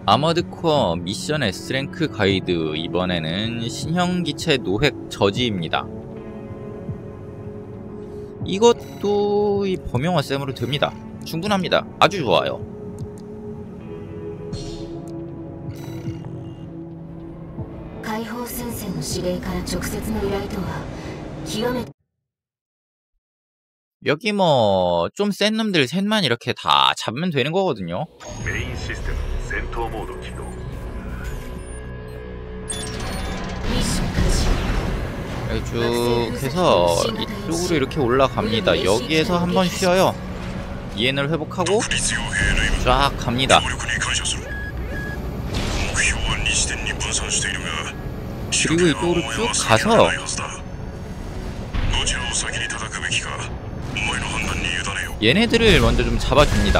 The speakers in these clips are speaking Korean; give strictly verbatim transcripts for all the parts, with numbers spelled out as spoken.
아머드코어 미션 S랭크 가이드, 이번에는 신형기체 노획 저지입니다. 이것도 이 범용화 셈으로 됩니다. 충분합니다. 아주 좋아요. 여기 뭐 좀 센 놈들 셋만 이렇게 다 잡으면 되는 거거든요. 메인 시스템 센터 모드 기동. 여기 쭉 해서 이쪽으로 이렇게 올라갑니다. 여기에서 한번 쉬어요. 이엔을 회복하고 쫙 갑니다. 그리고 이쪽으로 쭉 가서 얘네들을 먼저 좀 잡아줍니다.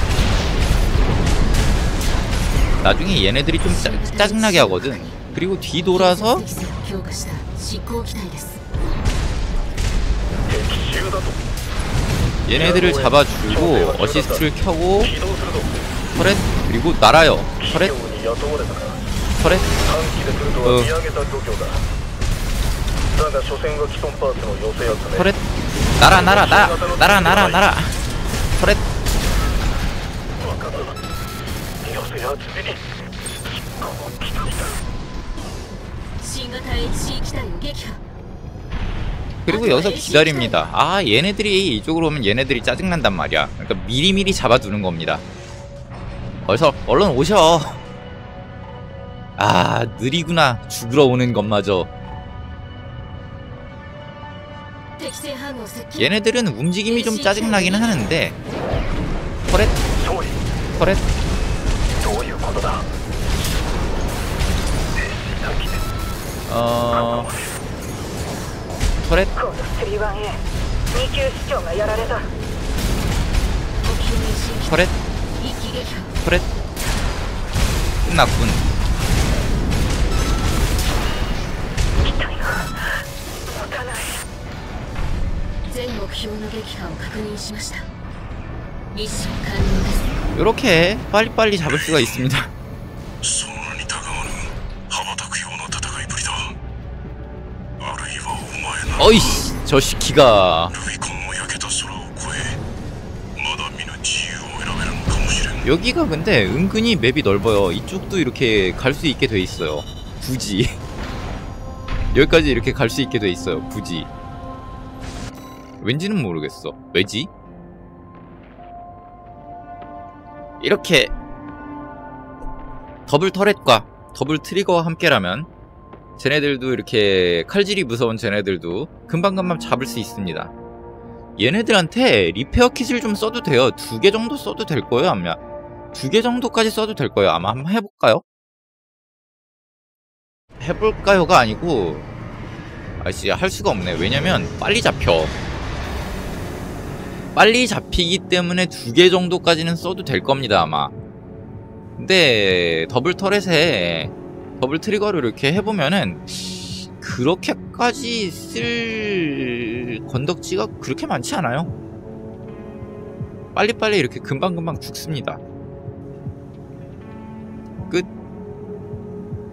나중에 얘네들이 좀 짜, 짜증나게 하거든. 그리고 뒤돌아서 얘네들을 잡아주고 어시스트를 켜고 터렛, 그리고 날아요. 터렛 터렛 어. 터렛 날아 날아 날아 날아 날아 날아 터렛. 그리고 여기서 기다립니다. 아, 얘네들이 이쪽으로 오면 얘네들이 짜증난단 말이야. 그러니까 미리미리 잡아두는 겁니다. 어서 얼른 오셔. 아, 느리구나. 죽으러 오는 것마저. 얘네들은 움직임이 좀 짜증나기는 하는데 터렛 터렛 어... 터렛 터렛 터렛 끝났군. 요렇게 빨리빨리 잡을 수가 있습니다. 어이씨, 저 시키가. 여기가 근데 은근히 맵이 넓어요. 이쪽도 이렇게 갈 수 있게 돼 있어요. 굳이 여기까지 이렇게 갈 수 있게 돼 있어요. 굳이. 왠지는 모르겠어. 왜지? 이렇게 더블 터렛과 더블 트리거와 함께라면 쟤네들도 이렇게 칼질이 무서운 쟤네들도 금방금방 잡을 수 있습니다. 얘네들한테 리페어 킷을 좀 써도 돼요. 두 개 정도 써도 될 거예요. 아마 두 개 정도까지 써도 될 거예요. 아마 한번 해볼까요? 해볼까요가 아니고 아씨, 할 수가 없네. 왜냐면 빨리 잡혀. 빨리 잡히기 때문에 두 개 정도까지는 써도 될 겁니다, 아마. 근데 더블 터렛에 더블 트리거를 이렇게 해보면은 그렇게까지 쓸 건덕지가 그렇게 많지 않아요. 빨리빨리 이렇게 금방금방 죽습니다.